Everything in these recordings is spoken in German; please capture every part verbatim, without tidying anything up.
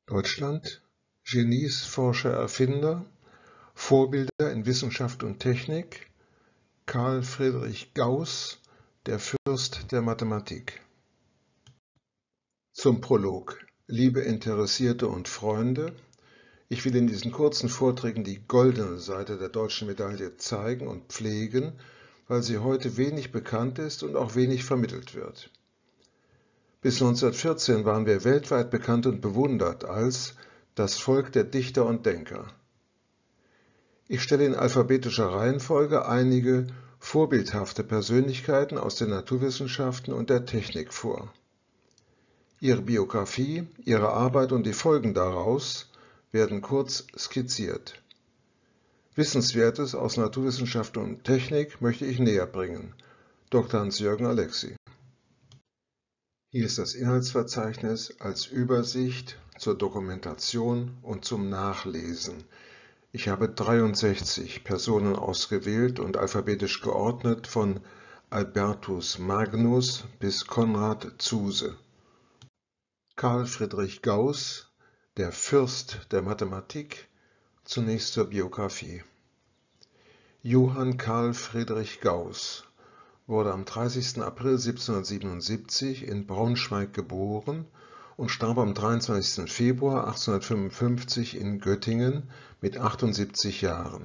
Deutschland: Genies, Forscher, Erfinder, Vorbilder in Wissenschaft und Technik, Carl Friedrich Gauß, der Fürst der Mathematik. Zum Prolog. Liebe Interessierte und Freunde, ich will in diesen kurzen Vorträgen die goldene Seite der deutschen Medaille zeigen und pflegen, weil sie heute wenig bekannt ist und auch wenig vermittelt wird. Bis neunzehnhundertvierzehn waren wir weltweit bekannt und bewundert als das Volk der Dichter und Denker. Ich stelle in alphabetischer Reihenfolge einige vorbildhafte Persönlichkeiten aus den Naturwissenschaften und der Technik vor. Ihre Biografie, ihre Arbeit und die Folgen daraus werden kurz skizziert. Wissenswertes aus Naturwissenschaft und Technik möchte ich näher bringen. Doktor Hans-Jürgen Alexy. Hier ist das Inhaltsverzeichnis als Übersicht zur Dokumentation und zum Nachlesen. Ich habe dreiundsechzig Personen ausgewählt und alphabetisch geordnet von Albertus Magnus bis Konrad Zuse. Carl Friedrich Gauß, der Fürst der Mathematik, zunächst zur Biografie. Johann Carl Friedrich Gauß wurde am dreißigsten April siebzehnhundertsiebenundsiebzig in Braunschweig geboren und starb am dreiundzwanzigsten Februar achtzehnhundertfünfundfünfzig in Göttingen mit achtundsiebzig Jahren.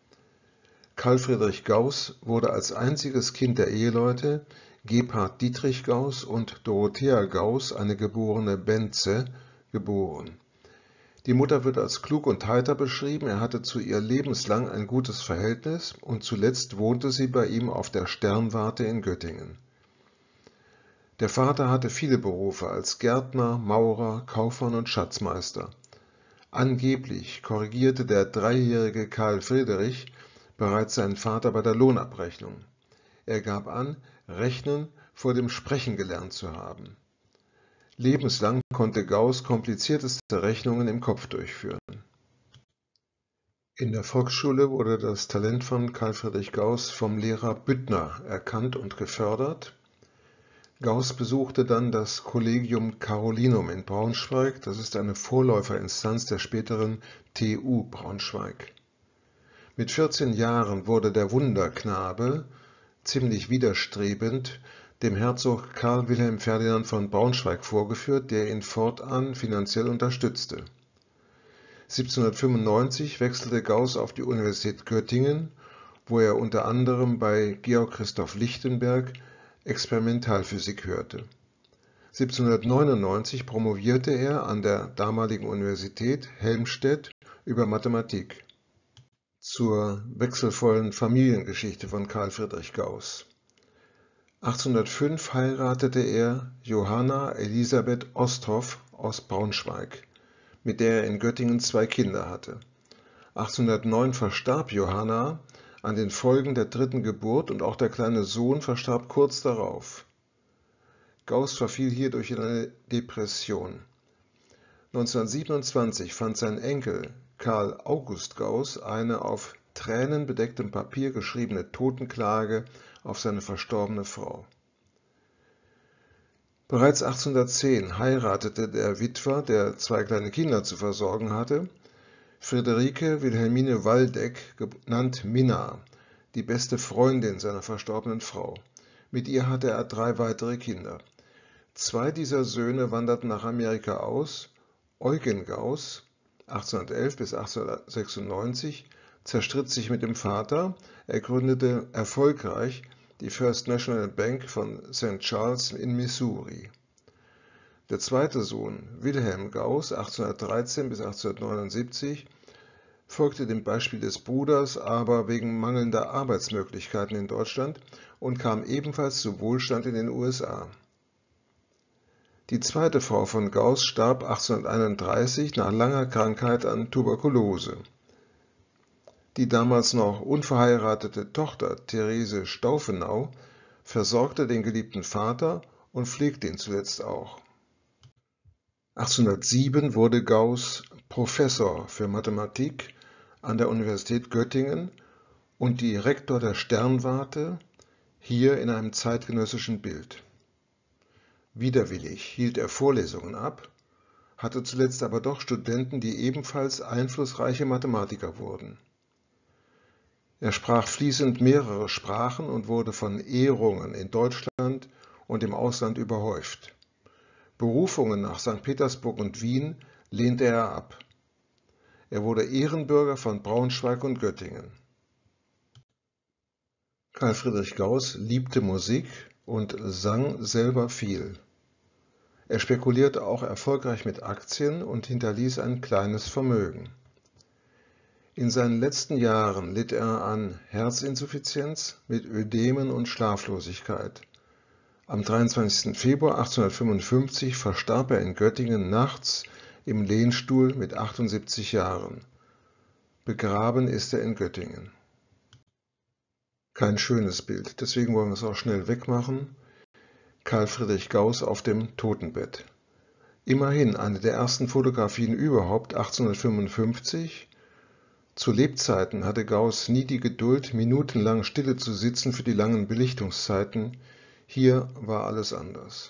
Carl Friedrich Gauß wurde als einziges Kind der Eheleute Gebhard Dietrich Gauß und Dorothea Gauß, eine geborene Benze, geboren. Die Mutter wird als klug und heiter beschrieben, er hatte zu ihr lebenslang ein gutes Verhältnis und zuletzt wohnte sie bei ihm auf der Sternwarte in Göttingen. Der Vater hatte viele Berufe als Gärtner, Maurer, Kaufmann und Schatzmeister. Angeblich korrigierte der dreijährige Carl Friedrich bereits seinen Vater bei der Lohnabrechnung. Er gab an, Rechnen vor dem Sprechen gelernt zu haben. Lebenslang konnte Gauß komplizierteste Rechnungen im Kopf durchführen. In der Volksschule wurde das Talent von Carl Friedrich Gauß vom Lehrer Büttner erkannt und gefördert. Gauß besuchte dann das Collegium Carolinum in Braunschweig, das ist eine Vorläuferinstanz der späteren T U Braunschweig. Mit vierzehn Jahren wurde der Wunderknabe, ziemlich widerstrebend, dem Herzog Karl Wilhelm Ferdinand von Braunschweig vorgeführt, der ihn fortan finanziell unterstützte. siebzehnhundertfünfundneunzig wechselte Gauß auf die Universität Göttingen, wo er unter anderem bei Georg Christoph Lichtenberg Experimentalphysik hörte. siebzehnhundertneunundneunzig promovierte er an der damaligen Universität Helmstedt über Mathematik. Zur wechselvollen Familiengeschichte von Carl Friedrich Gauß. achtzehnhundertfünf heiratete er Johanna Elisabeth Osthoff aus Braunschweig, mit der er in Göttingen zwei Kinder hatte. achtzehnhundertneun verstarb Johanna an den Folgen der dritten Geburt und auch der kleine Sohn verstarb kurz darauf. Gauß verfiel hierdurch in eine Depression. neunzehnhundertsiebenundzwanzig fand sein Enkel Carl August Gauß eine auf tränenbedecktem Papier geschriebene Totenklage auf seine verstorbene Frau. Bereits achtzehnhundertzehn heiratete der Witwer, der zwei kleine Kinder zu versorgen hatte, Friederike Wilhelmine Waldeck, genannt Minna, die beste Freundin seiner verstorbenen Frau. Mit ihr hatte er drei weitere Kinder. Zwei dieser Söhne wanderten nach Amerika aus. Eugen Gauß, achtzehnhundertelf bis achtzehnhundertsechsundneunzig, zerstritt sich mit dem Vater. Er gründete erfolgreich die First National Bank von Saint Charles in Missouri. Der zweite Sohn, Wilhelm Gauß, achtzehnhundertdreizehn bis achtzehnhundertneunundsiebzig, folgte dem Beispiel des Bruders, aber wegen mangelnder Arbeitsmöglichkeiten in Deutschland und kam ebenfalls zu Wohlstand in den U S A. Die zweite Frau von Gauß starb achtzehnhunderteinunddreißig nach langer Krankheit an Tuberkulose. Die damals noch unverheiratete Tochter Therese Staufenau versorgte den geliebten Vater und pflegte ihn zuletzt auch. achtzehnhundertsieben wurde Gauß Professor für Mathematik an der Universität Göttingen und Direktor der Sternwarte, hier in einem zeitgenössischen Bild. Widerwillig hielt er Vorlesungen ab, hatte zuletzt aber doch Studenten, die ebenfalls einflussreiche Mathematiker wurden. Er sprach fließend mehrere Sprachen und wurde von Ehrungen in Deutschland und im Ausland überhäuft. Berufungen nach Sankt Petersburg und Wien lehnte er ab. Er wurde Ehrenbürger von Braunschweig und Göttingen. Carl Friedrich Gauß liebte Musik und sang selber viel. Er spekulierte auch erfolgreich mit Aktien und hinterließ ein kleines Vermögen. In seinen letzten Jahren litt er an Herzinsuffizienz mit Ödemen und Schlaflosigkeit. Am dreiundzwanzigsten Februar achtzehnhundertfünfundfünfzig verstarb er in Göttingen nachts im Lehnstuhl mit achtundsiebzig Jahren. Begraben ist er in Göttingen. Kein schönes Bild, deswegen wollen wir es auch schnell wegmachen. Carl Friedrich Gauß auf dem Totenbett. Immerhin eine der ersten Fotografien überhaupt, achtzehnhundertfünfundfünfzig. Zu Lebzeiten hatte Gauß nie die Geduld, minutenlang stille zu sitzen für die langen Belichtungszeiten. Hier war alles anders.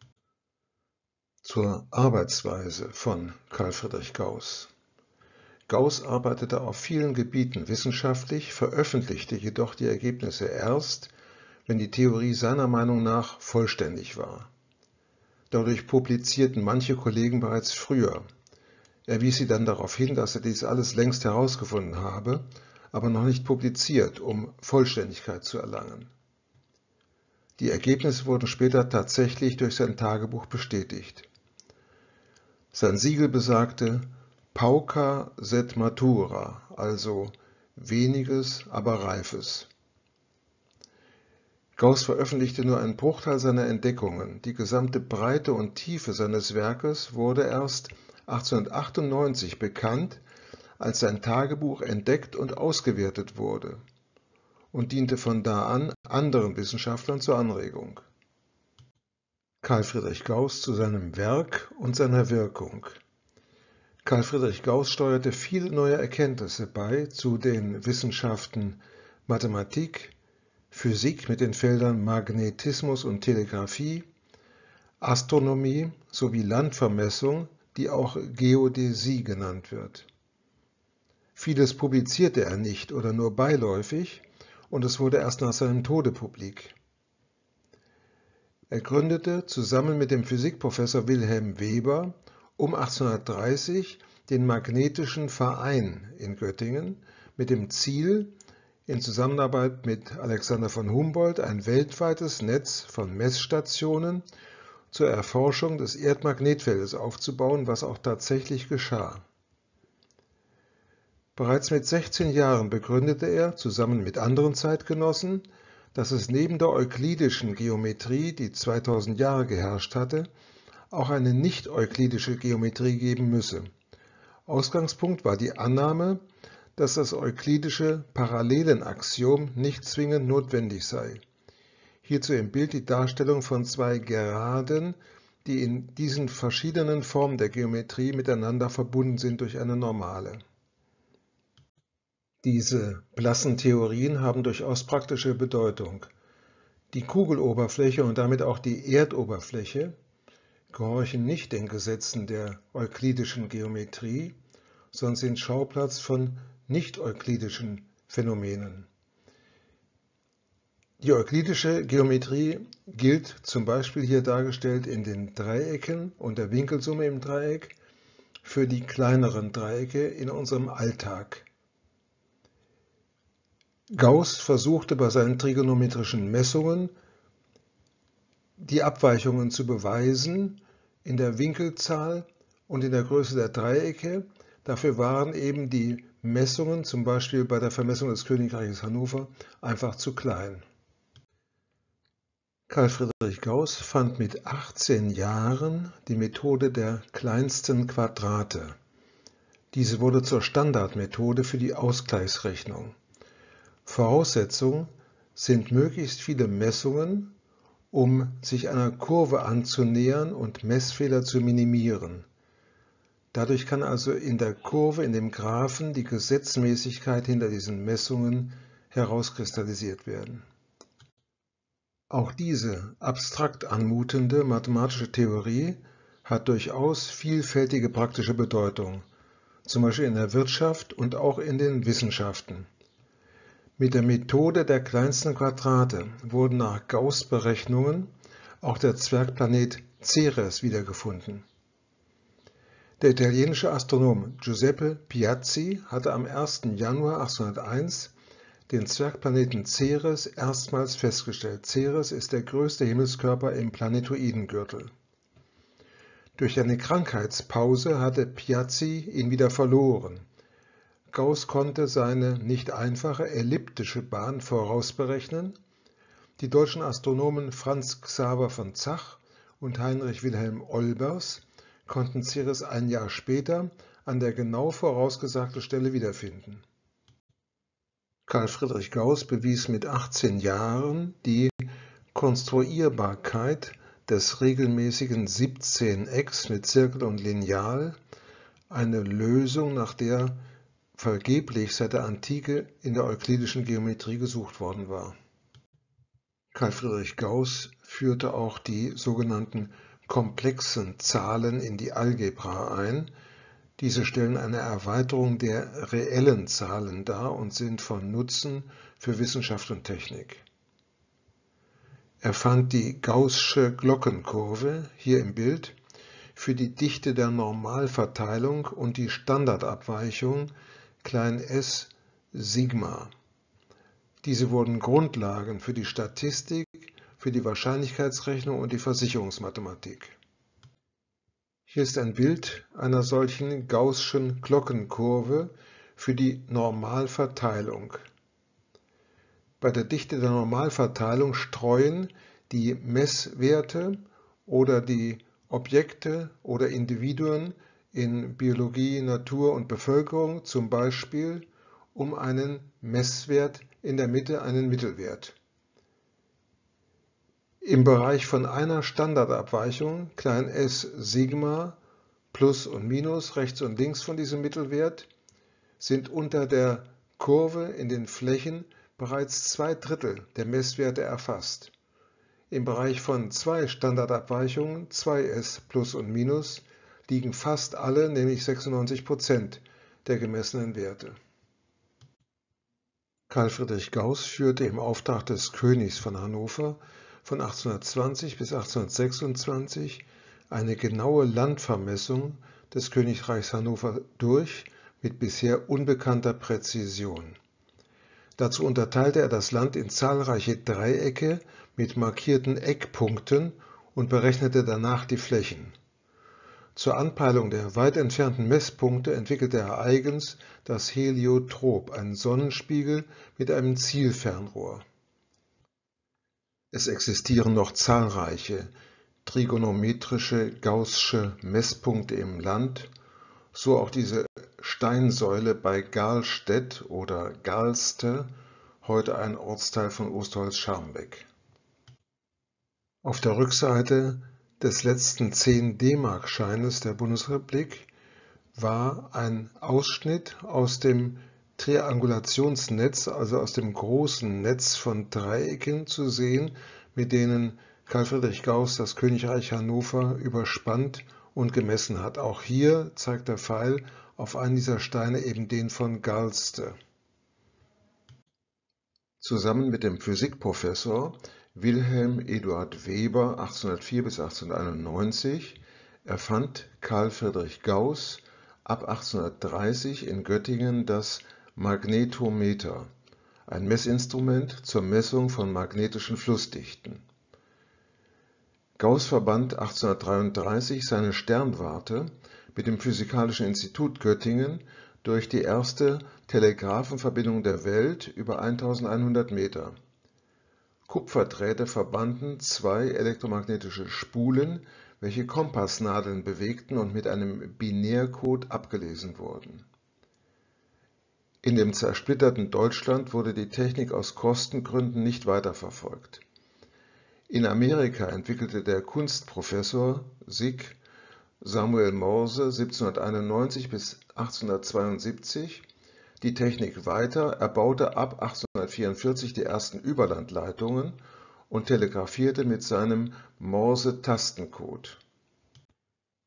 Zur Arbeitsweise von Carl Friedrich Gauß. Gauß arbeitete auf vielen Gebieten wissenschaftlich, veröffentlichte jedoch die Ergebnisse erst, wenn die Theorie seiner Meinung nach vollständig war. Dadurch publizierten manche Kollegen bereits früher. Er wies sie dann darauf hin, dass er dies alles längst herausgefunden habe, aber noch nicht publiziert, um Vollständigkeit zu erlangen. Die Ergebnisse wurden später tatsächlich durch sein Tagebuch bestätigt. Sein Siegel besagte Pauca sed matura, also weniges, aber reifes. Gauß veröffentlichte nur einen Bruchteil seiner Entdeckungen. Die gesamte Breite und Tiefe seines Werkes wurde erst achtzehnhundertachtundneunzig bekannt, als sein Tagebuch entdeckt und ausgewertet wurde, und diente von da an anderen Wissenschaftlern zur Anregung. Carl Friedrich Gauß zu seinem Werk und seiner Wirkung. Carl Friedrich Gauß steuerte viele neue Erkenntnisse bei zu den Wissenschaften Mathematik, Physik mit den Feldern Magnetismus und Telegraphie, Astronomie sowie Landvermessung, die auch Geodäsie genannt wird. Vieles publizierte er nicht oder nur beiläufig und es wurde erst nach seinem Tode publik. Er gründete zusammen mit dem Physikprofessor Wilhelm Weber um achtzehnhundertdreißig den Magnetischen Verein in Göttingen mit dem Ziel, in Zusammenarbeit mit Alexander von Humboldt ein weltweites Netz von Messstationen zur Erforschung des Erdmagnetfeldes aufzubauen, was auch tatsächlich geschah. Bereits mit sechzehn Jahren begründete er, zusammen mit anderen Zeitgenossen, dass es neben der euklidischen Geometrie, die zweitausend Jahre geherrscht hatte, auch eine nicht-euklidische Geometrie geben müsse. Ausgangspunkt war die Annahme, dass das euklidische Parallelenaxiom nicht zwingend notwendig sei. Hierzu im Bild die Darstellung von zwei Geraden, die in diesen verschiedenen Formen der Geometrie miteinander verbunden sind durch eine Normale. Diese blassen Theorien haben durchaus praktische Bedeutung. Die Kugeloberfläche und damit auch die Erdoberfläche gehorchen nicht den Gesetzen der euklidischen Geometrie, sondern sind Schauplatz von nicht-euklidischen Phänomenen. Die euklidische Geometrie gilt zum Beispiel hier dargestellt in den Dreiecken und der Winkelsumme im Dreieck für die kleineren Dreiecke in unserem Alltag. Gauß versuchte bei seinen trigonometrischen Messungen die Abweichungen zu beweisen in der Winkelzahl und in der Größe der Dreiecke. Dafür waren eben die Messungen, zum Beispiel bei der Vermessung des Königreiches Hannover, einfach zu klein. Carl Friedrich Gauß fand mit achtzehn Jahren die Methode der kleinsten Quadrate. Diese wurde zur Standardmethode für die Ausgleichsrechnung. Voraussetzung sind möglichst viele Messungen, um sich einer Kurve anzunähern und Messfehler zu minimieren. Dadurch kann also in der Kurve, in dem Graphen, die Gesetzmäßigkeit hinter diesen Messungen herauskristallisiert werden. Auch diese abstrakt anmutende mathematische Theorie hat durchaus vielfältige praktische Bedeutung, zum Beispiel in der Wirtschaft und auch in den Wissenschaften. Mit der Methode der kleinsten Quadrate wurden nach Gauß-Berechnungen auch der Zwergplanet Ceres wiedergefunden. Der italienische Astronom Giuseppe Piazzi hatte am ersten Januar achtzehnhunderteins den Zwergplaneten Ceres erstmals festgestellt. Ceres ist der größte Himmelskörper im Planetoidengürtel. Durch eine Krankheitspause hatte Piazzi ihn wieder verloren. Gauß konnte seine nicht einfache elliptische Bahn vorausberechnen. Die deutschen Astronomen Franz Xaver von Zach und Heinrich Wilhelm Olbers konnten Ceres ein Jahr später an der genau vorausgesagten Stelle wiederfinden. Carl Friedrich Gauß bewies mit achtzehn Jahren die Konstruierbarkeit des regelmäßigen siebzehn-Ecks mit Zirkel und Lineal, eine Lösung, nach der vergeblich seit der Antike in der euklidischen Geometrie gesucht worden war. Carl Friedrich Gauß führte auch die sogenannten komplexen Zahlen in die Algebra ein. Diese stellen eine Erweiterung der reellen Zahlen dar und sind von Nutzen für Wissenschaft und Technik. Er fand die gaußsche Glockenkurve, hier im Bild, für die Dichte der Normalverteilung und die Standardabweichung klein s Sigma. Diese wurden Grundlagen für die Statistik, für die Wahrscheinlichkeitsrechnung und die Versicherungsmathematik. Hier ist ein Bild einer solchen gaußschen Glockenkurve für die Normalverteilung. Bei der Dichte der Normalverteilung streuen die Messwerte oder die Objekte oder Individuen in Biologie, Natur und Bevölkerung zum Beispiel um einen Messwert in der Mitte einen Mittelwert. Im Bereich von einer Standardabweichung, klein s Sigma, Plus und Minus, rechts und links von diesem Mittelwert, sind unter der Kurve in den Flächen bereits zwei Drittel der Messwerte erfasst. Im Bereich von zwei Standardabweichungen, zwei s Plus und Minus, liegen fast alle, nämlich sechsundneunzig Prozent der gemessenen Werte. Carl Friedrich Gauß führte im Auftrag des Königs von Hannover von achtzehnhundertzwanzig bis achtzehnhundertsechsundzwanzig eine genaue Landvermessung des Königreichs Hannover durch mit bisher unbekannter Präzision. Dazu unterteilte er das Land in zahlreiche Dreiecke mit markierten Eckpunkten und berechnete danach die Flächen. Zur Anpeilung der weit entfernten Messpunkte entwickelte er eigens das Heliotrop, einen Sonnenspiegel mit einem Zielfernrohr. Es existieren noch zahlreiche trigonometrische gaußsche Messpunkte im Land, so auch diese Steinsäule bei Gahlstedt oder Galste, heute ein Ortsteil von Osterholz-Scharmbeck. Auf der Rückseite des letzten zehn D-Mark-Scheines der Bundesrepublik war ein Ausschnitt aus dem Triangulationsnetz, also aus dem großen Netz von Dreiecken zu sehen, mit denen Carl Friedrich Gauß das Königreich Hannover überspannt und gemessen hat. Auch hier zeigt der Pfeil auf einen dieser Steine eben den von Galste. Zusammen mit dem Physikprofessor Wilhelm Eduard Weber achtzehnhundertvier bis achtzehnhunderteinundneunzig erfand Carl Friedrich Gauß ab achtzehnhundertdreißig in Göttingen das Magnetometer, ein Messinstrument zur Messung von magnetischen Flussdichten. Gauß verband achtzehnhundertdreiunddreißig seine Sternwarte mit dem Physikalischen Institut Göttingen durch die erste Telegraphenverbindung der Welt über eintausendeinhundert Meter. Kupferdrähte verbanden zwei elektromagnetische Spulen, welche Kompassnadeln bewegten und mit einem Binärcode abgelesen wurden. In dem zersplitterten Deutschland wurde die Technik aus Kostengründen nicht weiterverfolgt. In Amerika entwickelte der Kunstprofessor Sig. Samuel Morse siebzehnhunderteinundneunzig bis achtzehnhundertzweiundsiebzig die Technik weiter, er baute ab achtzehnhundertvierundvierzig die ersten Überlandleitungen und telegrafierte mit seinem Morse-Tastencode.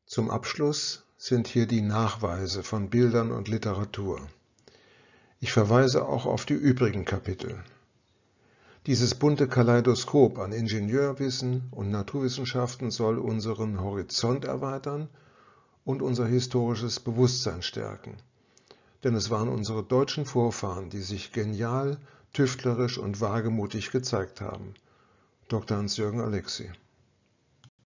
Zum Abschluss sind hier die Nachweise von Bildern und Literatur. Ich verweise auch auf die übrigen Kapitel. Dieses bunte Kaleidoskop an Ingenieurwissen und Naturwissenschaften soll unseren Horizont erweitern und unser historisches Bewusstsein stärken. Denn es waren unsere deutschen Vorfahren, die sich genial, tüftlerisch und wagemutig gezeigt haben. Doktor Hans-Jürgen Alexy.